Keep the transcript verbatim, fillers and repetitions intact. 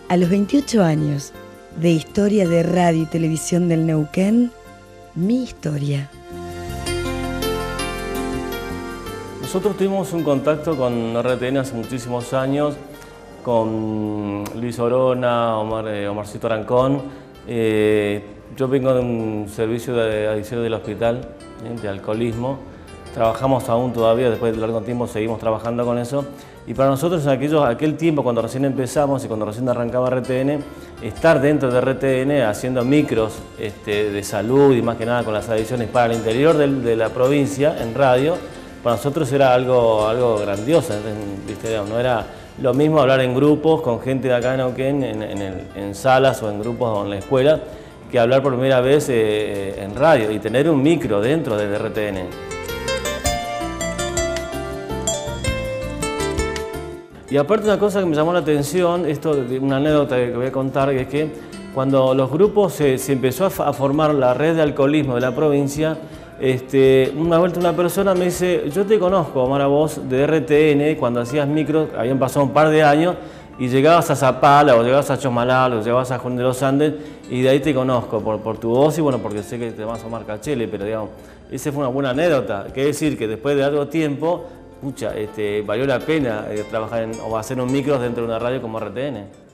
A los veintiocho años de historia de radio y televisión del Neuquén, mi historia. Nosotros tuvimos un contacto con R T N hace muchísimos años, con Luis Orona, Omar, eh, Omarcito Arancón. Eh, yo vengo de un servicio de adicción del hospital, ¿eh? de alcoholismo. Trabajamos aún todavía, después de largo tiempo seguimos trabajando con eso. Y para nosotros en aquello, aquel tiempo, cuando recién empezamos y cuando recién arrancaba R T N, estar dentro de R T N haciendo micros este, de salud y más que nada con las adicciones para el interior de, de la provincia en radio, para nosotros era algo, algo grandioso, ¿viste? No era lo mismo hablar en grupos con gente de acá en Neuquén, en, en, el, en salas o en grupos o en la escuela, que hablar por primera vez eh, en radio y tener un micro dentro de R T N. Y aparte una cosa que me llamó la atención, esto de una anécdota que voy a contar, que es que cuando los grupos se, se empezó a, a formar la red de alcoholismo de la provincia, este, una vuelta una persona me dice, yo te conozco, Omar, a vos de R T N, cuando hacías micros, habían pasado un par de años, y llegabas a Zapala, o llegabas a Chosmalal, o llegabas a Juan de los Andes, y de ahí te conozco, por, por tu voz y bueno, porque sé que te vas a Omar Cachele, pero digamos, esa fue una buena anécdota, que decir que después de algo tiempo, pucha, este, valió la pena eh, trabajar en, o hacer un micro dentro de una radio como R T N.